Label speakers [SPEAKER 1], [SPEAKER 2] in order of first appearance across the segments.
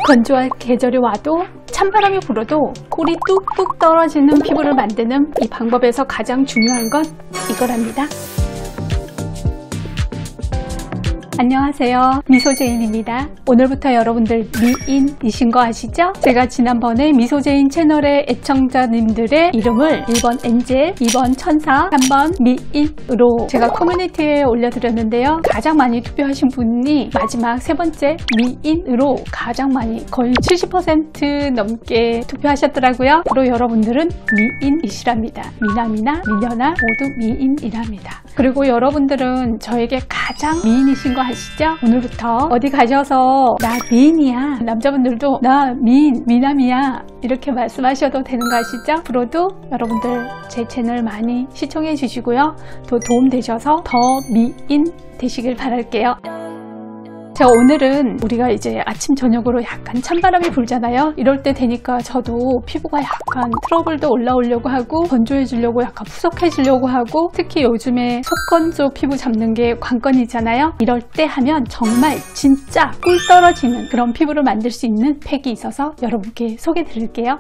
[SPEAKER 1] 건조한 계절이 와도 찬바람이 불어도 꿀이 뚝뚝 떨어지는 피부를 만드는 이 방법에서 가장 중요한 건 이거랍니다. 안녕하세요, 미소제인입니다. 오늘부터 여러분들 미인이신 거 아시죠? 제가 지난번에 미소제인 채널의 애청자님들의 이름을 1번 엔젤, 2번 천사, 3번 미인으로 제가 커뮤니티에 올려드렸는데요. 가장 많이 투표하신 분이 마지막 세 번째 미인으로 가장 많이 거의 70% 넘게 투표하셨더라고요. 앞으로 여러분들은 미인이시랍니다. 미남이나 미녀나 모두 미인이랍니다. 그리고 여러분들은 저에게 가장 미인이신 거 아시죠? 오늘부터 어디 가셔서 나 미인이야, 남자분들도 나 미남이야 이렇게 말씀하셔도 되는 거 아시죠? 앞으로도 여러분들 제 채널 많이 시청해 주시고요. 또 도움 되셔서 더 미인 되시길 바랄게요. 자, 오늘은 우리가 이제 아침 저녁으로 약간 찬바람이 불잖아요. 이럴 때 되니까 저도 피부가 약간 트러블도 올라오려고 하고 건조해지려고 약간 푸석해지려고 하고, 특히 요즘에 속건조 피부 잡는 게 관건이잖아요. 이럴 때 하면 정말 진짜 꿀 떨어지는 그런 피부를 만들 수 있는 팩이 있어서 여러분께 소개해 드릴게요.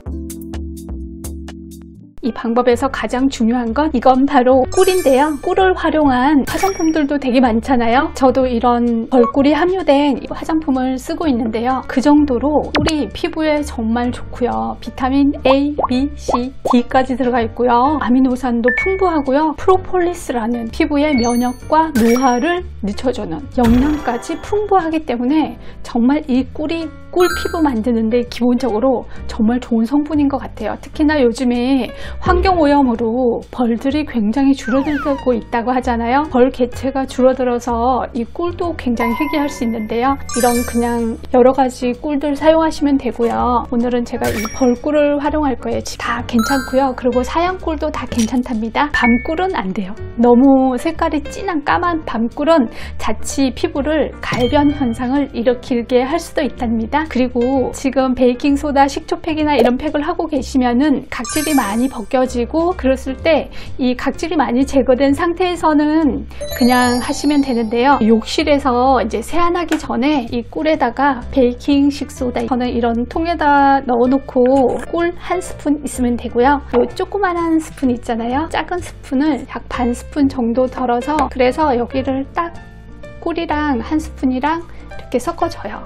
[SPEAKER 1] 이 방법에서 가장 중요한 건 이건 바로 꿀인데요. 꿀을 활용한 화장품들도 되게 많잖아요. 저도 이런 벌꿀이 함유된 화장품을 쓰고 있는데요. 그 정도로 꿀이 피부에 정말 좋고요. 비타민 A, B, C, D까지 들어가 있고요. 아미노산도 풍부하고요. 프로폴리스라는 피부의 면역과 노화를 늦춰주는 영양까지 풍부하기 때문에 정말 이 꿀이 꿀 피부 만드는데 기본적으로 정말 좋은 성분인 것 같아요. 특히나 요즘에 환경오염으로 벌들이 굉장히 줄어들고 있다고 하잖아요. 벌 개체가 줄어들어서 이 꿀도 굉장히 희귀할 수 있는데요. 이런 그냥 여러 가지 꿀들 사용하시면 되고요. 오늘은 제가 이 벌꿀을 활용할 거예요. 다 괜찮고요. 그리고 사양 꿀도 다 괜찮답니다. 밤꿀은 안 돼요. 너무 색깔이 진한 까만 밤꿀은 자칫 피부를 갈변 현상을 일으키게 할 수도 있답니다. 그리고 지금 베이킹소다, 식초팩이나 이런 팩을 하고 계시면은 각질이 많이 벗겨지고, 그랬을 때 이 각질이 많이 제거된 상태에서는 그냥 하시면 되는데요. 욕실에서 이제 세안하기 전에 이 꿀에다가 베이킹 식소다, 저는 이런 통에다 넣어놓고 꿀 한 스푼 있으면 되고요. 요 조그만한 스푼 있잖아요. 작은 스푼을 약 반 스푼 정도 덜어서, 그래서 여기를 딱 꿀이랑 한 스푼이랑 이렇게 섞어줘요.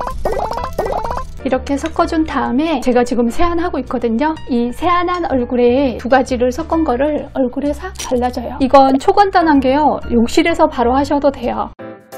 [SPEAKER 1] 이렇게 섞어준 다음에 제가 지금 세안하고 있거든요. 이 세안한 얼굴에 두 가지를 섞은 거를 얼굴에 싹 발라줘요. 이건 초간단한 게요. 욕실에서 바로 하셔도 돼요.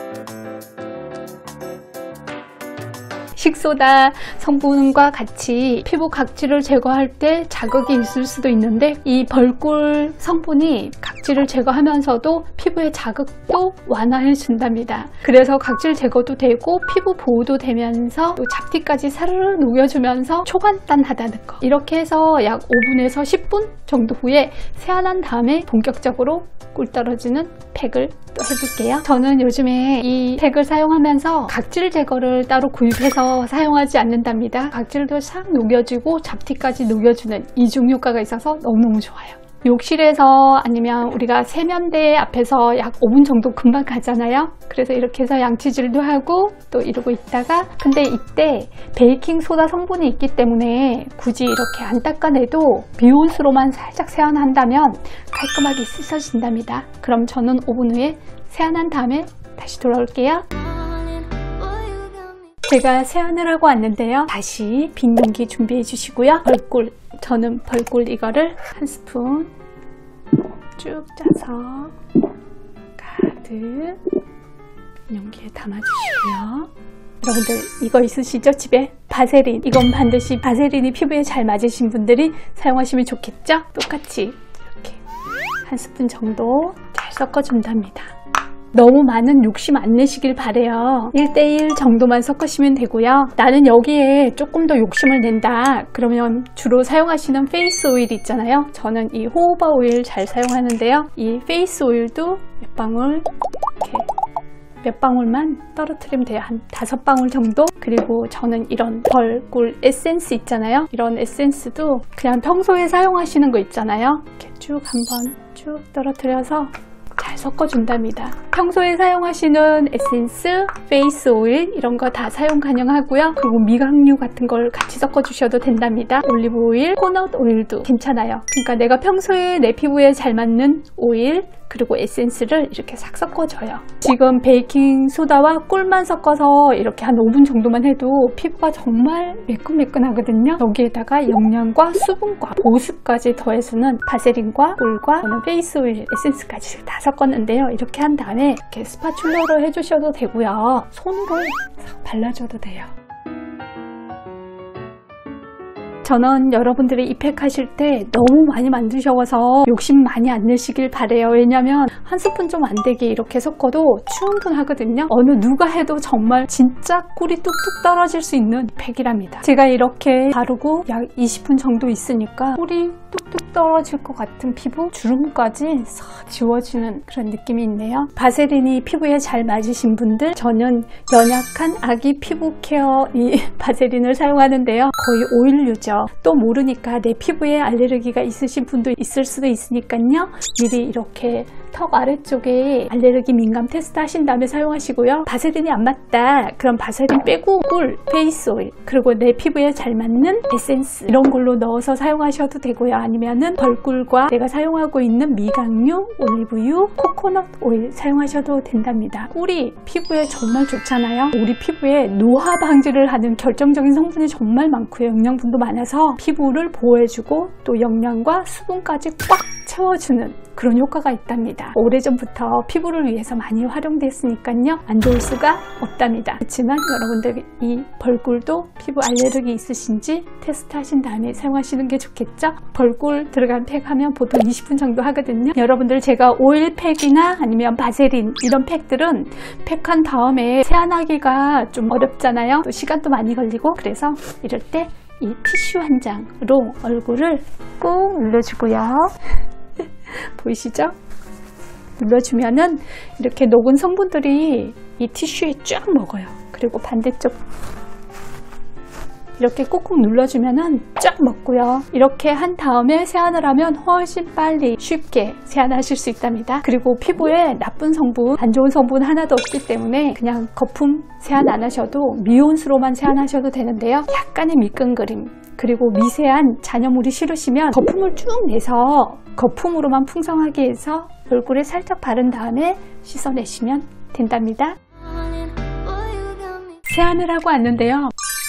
[SPEAKER 1] 식소다 성분과 같이 피부 각질을 제거할 때 자극이 있을 수도 있는데, 이 벌꿀 성분이 각질을 제거하면서도 피부의 자극도 완화해 준답니다. 그래서 각질 제거도 되고 피부 보호도 되면서 또 잡티까지 사르르 녹여주면서 초간단하다는 거. 이렇게 해서 약 5분에서 10분 정도 후에 세안한 다음에 본격적으로 꿀 떨어지는 팩을 또 해볼게요. 저는 요즘에 이 팩을 사용하면서 각질 제거를 따로 구입해서 사용하지 않는답니다. 각질도 싹 녹여주고 잡티까지 녹여주는 이중 효과가 있어서 너무너무 좋아요. 욕실에서 아니면 우리가 세면대 앞에서 약 5분 정도 금방 가잖아요. 그래서 이렇게 해서 양치질도 하고 또 이러고 있다가, 근데 이때 베이킹소다 성분이 있기 때문에 굳이 이렇게 안 닦아내도 미온수로만 살짝 세안한다면 깔끔하게 씻어진답니다. 그럼 저는 5분 후에 세안한 다음에 다시 돌아올게요. 제가 세안을 하고 왔는데요. 다시 빈 용기 준비해 주시고요. 벌꿀, 저는 벌꿀 이거를 한 스푼 쭉 짜서 가득 용기에 담아주시고요. 여러분들 이거 있으시죠? 집에 바세린, 이건 반드시 바세린이 피부에 잘 맞으신 분들이 사용하시면 좋겠죠? 똑같이 이렇게 한 스푼 정도 잘 섞어준답니다. 너무 많은 욕심 안 내시길 바래요. 1:1 정도만 섞으시면 되고요. 나는 여기에 조금 더 욕심을 낸다 그러면 주로 사용하시는 페이스 오일 있잖아요. 저는 이 호호바 오일 잘 사용하는데요. 이 페이스 오일도 몇 방울 이렇게 몇 방울만 떨어뜨리면 돼요. 한 5방울 정도. 그리고 저는 이런 벌꿀 에센스 있잖아요. 이런 에센스도 그냥 평소에 사용하시는 거 있잖아요. 이렇게 쭉 한번 쭉 떨어뜨려서 잘 잘 섞어준답니다. 평소에 사용하시는 에센스, 페이스 오일 이런 거 다 사용 가능하고요. 그리고 미각류 같은 걸 같이 섞어주셔도 된답니다. 올리브 오일, 코코넛 오일도 괜찮아요. 그러니까 내가 평소에 내 피부에 잘 맞는 오일 그리고 에센스를 이렇게 싹 섞어줘요. 지금 베이킹 소다와 꿀만 섞어서 이렇게 한 5분 정도만 해도 피부가 정말 매끈매끈하거든요. 여기에다가 영양과 수분과 보습까지 더해서는 바세린과 꿀과 페이스 오일, 에센스까지 다 섞었는데요. 이렇게 한 다음에 이렇게 스파츌러로 해주셔도 되고요. 손으로 싹 발라줘도 돼요. 저는 여러분들이 이 팩 하실 때 너무 많이 만드셔서 욕심 많이 안 내시길 바래요. 왜냐면 한 스푼 좀 안 되게 이렇게 섞어도 충분하거든요. 어느 누가 해도 정말 진짜 꿀이 뚝뚝 떨어질 수 있는 팩이랍니다. 제가 이렇게 바르고 약 20분 정도 있으니까 꿀이 뚝뚝 떨어질 것 같은 피부 주름까지 싹 지워지는 그런 느낌이 있네요. 바세린이 피부에 잘 맞으신 분들, 저는 연약한 아기 피부 케어 이 바세린을 사용하는데요. 거의 오일류죠. 또 모르니까 내 피부에 알레르기가 있으신 분도 있을 수도 있으니까요. 미리 이렇게 턱 아래쪽에 알레르기 민감 테스트 하신 다음에 사용하시고요. 바세린이 안 맞다. 그럼 바세린 빼고 꿀, 페이스 오일, 그리고 내 피부에 잘 맞는 에센스 이런 걸로 넣어서 사용하셔도 되고요. 아니면은 벌꿀과 내가 사용하고 있는 미각류, 올리브유, 코코넛 오일 사용하셔도 된답니다. 꿀이 피부에 정말 좋잖아요. 우리 피부에 노화 방지를 하는 결정적인 성분이 정말 많고요. 영양분도 많아서 피부를 보호해주고 또 영양과 수분까지 꽉 채워주는 그런 효과가 있답니다. 오래전부터 피부를 위해서 많이 활용됐으니까요. 안 좋을 수가 없답니다. 그렇지만 여러분들 이 벌꿀도 피부 알레르기 있으신지 테스트 하신 다음에 사용하시는 게 좋겠죠? 벌꿀 들어간 팩 하면 보통 20분 정도 하거든요. 여러분들 제가 오일 팩이나 아니면 바세린 이런 팩들은 팩한 다음에 세안하기가 좀 어렵잖아요. 또 시간도 많이 걸리고 그래서 이럴 때 이 티슈 한 장으로 얼굴을 꾹 눌러주고요. 보이시죠? 눌러주면은 이렇게 녹은 성분들이 이 티슈에 쫙 먹어요. 그리고 반대쪽 이렇게 꾹꾹 눌러주면은 쫙 먹고요. 이렇게 한 다음에 세안을 하면 훨씬 빨리 쉽게 세안하실 수 있답니다. 그리고 피부에 나쁜 성분, 안 좋은 성분 하나도 없기 때문에 그냥 거품 세안 안 하셔도 미온수로만 세안하셔도 되는데요. 약간의 미끈그림 그리고 미세한 잔여물이 싫으시면 거품을 쭉 내서 거품으로만 풍성하게 해서 얼굴에 살짝 바른 다음에 씻어내시면 된답니다. 세안을 하고 왔는데요.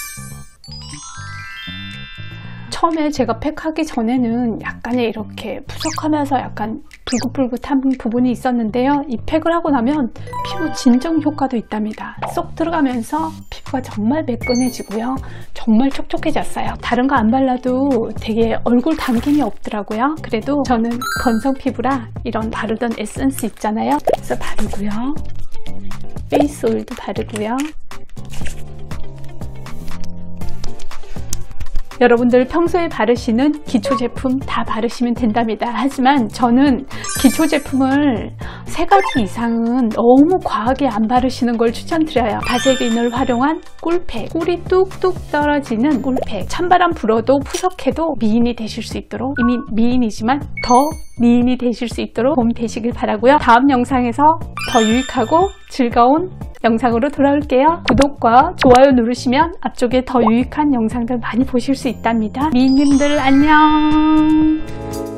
[SPEAKER 1] 처음에 제가 팩하기 전에는 약간의 이렇게 푸석하면서 약간 불긋불긋한 부분이 있었는데요. 이 팩을 하고 나면 피부 진정 효과도 있답니다. 쏙 들어가면서 피부가 정말 매끈해지고요. 정말 촉촉해졌어요. 다른 거 안 발라도 되게 얼굴 당김이 없더라고요. 그래도 저는 건성 피부라 이런 바르던 에센스 있잖아요. 그래서 바르고요. 페이스 오일도 바르고요. 여러분들 평소에 바르시는 기초 제품 다 바르시면 된답니다. 하지만 저는 기초 제품을 3가지 이상은 너무 과하게 안 바르시는 걸 추천드려요. 바세린을 활용한 꿀팩, 꿀이 뚝뚝 떨어지는 꿀팩, 찬바람 불어도 푸석해도 미인이 되실 수 있도록, 이미 미인이지만 더 미인이 되실 수 있도록 도움 되시길 바라고요. 다음 영상에서 더 유익하고 즐거운 영상으로 돌아올게요. 구독과 좋아요 누르시면 앞쪽에 더 유익한 영상들 많이 보실 수 있답니다. 미인님들 안녕.